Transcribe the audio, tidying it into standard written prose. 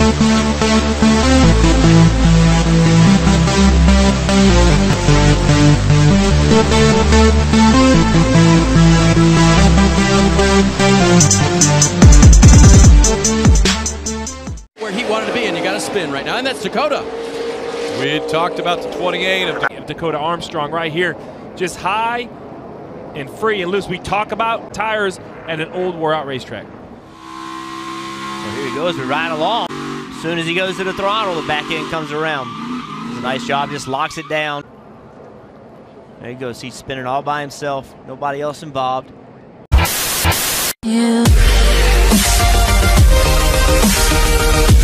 Where he wanted to be, and you got to spin right now, and that's Dakota. We had talked about the 28 of Dakota Armstrong right here, just high and free and loose. We talk about tires at an old wore-out racetrack. Well, here he goes, we're right along. As soon as he goes to the throttle, the back end comes around. Does a nice job, just locks it down. There he goes, he's spinning all by himself, nobody else involved. Yeah.